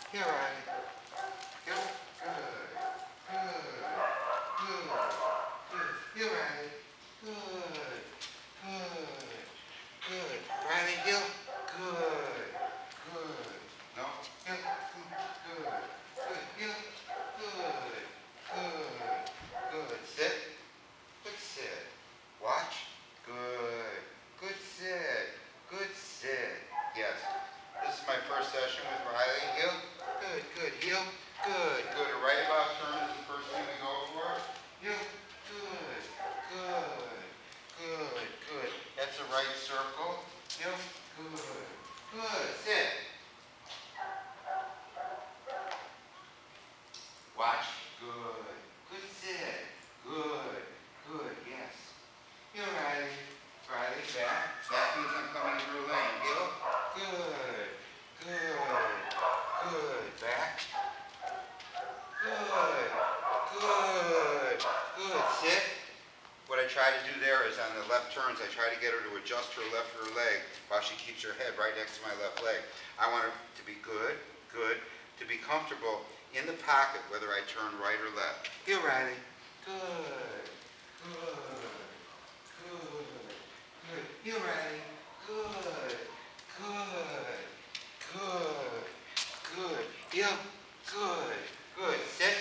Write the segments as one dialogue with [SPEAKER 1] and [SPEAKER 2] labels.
[SPEAKER 1] Here, Rylee. Here. Good. Good. Good. Good. Here, Rylee. Good. Good. Good. Rylee, heel. Good. Good. No. Heel. Good. Good. Heel. Good. Good. Good. Sit. Good sit. Watch. Good. Good sit. Good sit. Yes. This is my first session with Rylee. Heel. Good. Good. Heel. Good. Go to right about turn is the first thing we go for. Heel. Good. Good. Good. Good. That's a right circle. Heel. Good. Good. Sit. Watch. Good. Good sit. Good. Good. Yes. Heel, Rylee. Rylee, back. That means I'm coming into her lane. Heel. Good. Good. Good. Back. Good. Good. Good. Sit. What I try to do there is on the left turns, I try to get her to adjust her left rear leg while she keeps her head right next to my left leg. I want her to be good, good, to be comfortable in the pocket, whether I turn right or left. Heel, Rylee. Good. Good. Good. Good. Heel, Rylee. Good. Good. Good. Good. Heel. Good. Good. Sit.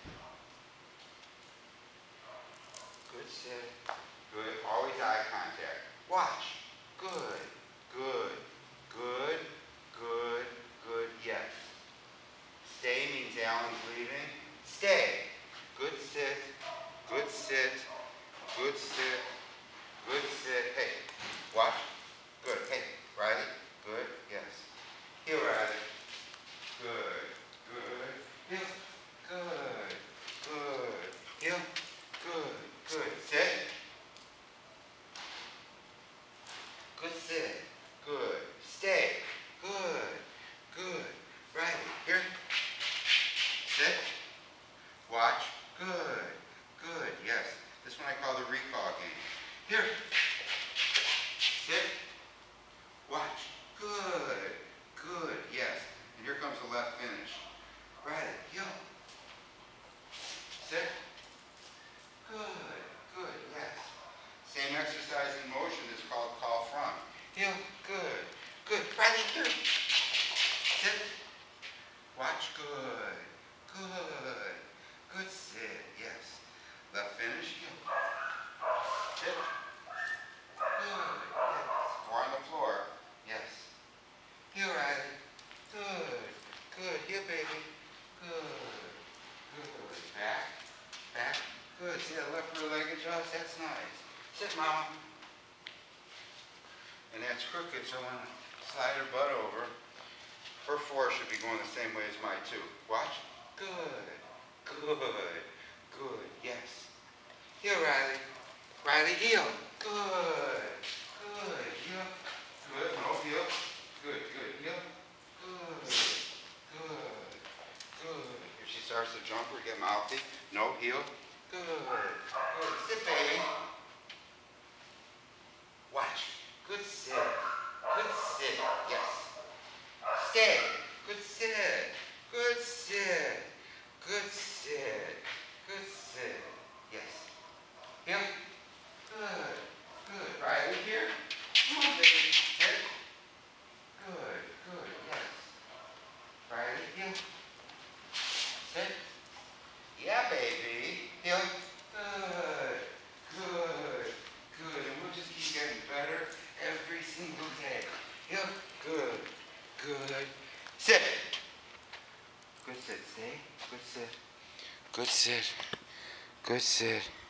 [SPEAKER 1] Good sit. Good. Always eye contact. Watch. Good. Good. Good. Good. Good. Yes. Stay means Allan's leaving. Stay. Good sit. Good sit. Good sit. Good sit. Hey. Watch. Good. Hey. Rylee. Good. Yes. Heel, Rylee. Good. Good. Heel. Good. Good. Heel. Good. Good. Sit. Good sit. Good. Stay. Good. Good. Rylee. Here. Sit. Watch. Good. Good. Yes. This one I call the recall game. Here. Sit. Watch. Good. Good. Yes. And here comes the left finish. Rylee. Heel. Sit. Good. Good. Yes. Same exercise in motion is called call front. Heel. Good. Good. Rylee, here. Sit. Watch. Good. Good. Good sit. Yes. Left finish. Heel. Sit. Good. Yes. More on the floor. Yes. Heel, Rylee. Good. Good. Heel, baby. Good. Good. Back. Back. Good. See that left rear leg adjust? That's nice. Sit, Mama. And that's crooked, so when I slide her butt over, her 4 should be going the same way as my 2. Watch. Good. Good. Good. Yes. Heel, Rylee. Rylee, heel. Good. Good. Heel. Good. No, heel. Good. Good. Heel. Good. Good. Good. If she starts to jump or get mouthy, no, heel. Good. Good. Sit, baby. Watch. Good sit. Good sit. Yes. Stay. Good sit. Good sit. Good sit. Good sit. Yes. Heel. Good. Good. Rylee, here. Come on, baby. Sit. Good. Good. Yes. Rylee, heel. Sit. Yeah, baby. Heel. Good. Good. Good. And we'll just keep getting better every single day. Heel. Good. Good. Sit. Good sit. Stay. Good sit. Good sit. Good sit.